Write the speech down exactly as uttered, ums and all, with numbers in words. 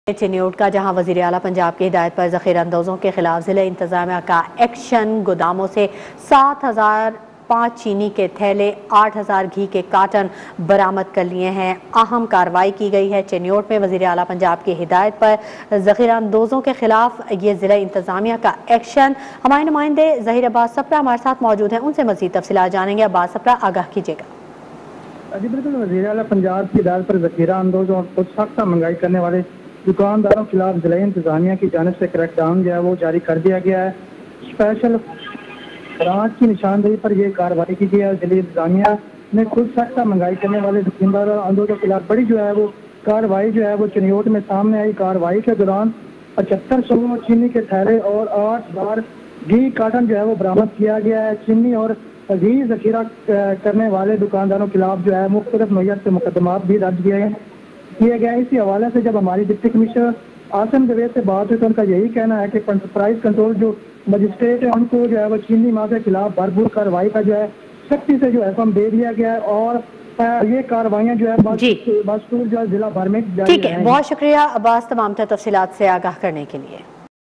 चिन्योट का, जहां वजीर आला पंजाब की हिदायत पर ज़ख़ीरा अंदोज़ों के खिलाफ ज़िला इंतज़ामिया का एक्शन। गोदामों से सात हजार पाँच चीनी के थैले, आठ हजार घी के कार्टन बरामद कर लिए हैं। अहम कार्रवाई की गई है चिन्योट में। वजीर आला पंजाब की हिदायत पर ज़ख़ीरा अंदोज़ों के खिलाफ ये ज़िला इंतज़ामिया का एक्शन। हमारे नुमाइंदे ज़हीर अब्बास सप्रा हमारे साथ मौजूद हैं, उनसे मज़ीद तफसीलात जानेंगे। अब्बास सप्रा, आगाह कीजिएगा। जी बिल्कुल, वज़ीर आला पंजाब की हिदायत पर ज़ख़ीरा अंदोज़ और खुद सख्त महंगाई करने वाले दुकानदारों के खिलाफ ज़िला इंतज़ामिया की जानिब से क्रैकडाउन जो है वो जारी कर दिया गया है। स्पेशल ब्रांच की निशानदेही पर यह कार्रवाई की गई है। ज़िला इंतज़ामिया ने खुद सख्त महंगाई करने वाले दुकानदारों अंदोज़ों के खिलाफ बड़ी जो है वो कार्रवाई जो है वो चिनियोट में सामने आई। कार्रवाई के दौरान पचहत्तर सौ चीनी के थैले और आठ हजार घी कार्टन जो है वो बरामद किया गया है। चीनी और घी ज़ख़ीरा करने वाले दुकानदारों के खिलाफ जो है मुख्तलिफ नौयत से मुकदमात भी दर्ज किए गए किए गए इसी हवाले से जब हमारी डिप्टी कमिश्नर आसम जवेद से बात हुई तो उनका यही कहना है कि प्राइस कंट्रोल जो मजिस्ट्रेट है उनको जो है वो चीनी माल के खिलाफ भरपूर कार्रवाई का जो है सख्ती से जो है हुक्म दे दिया गया है और ये कार्रवाइयाँ जो है बस जो है जिला भर में। ठीक है, बहुत शुक्रिया अब्बास तमाम तफसीलात से आगाह करने के लिए।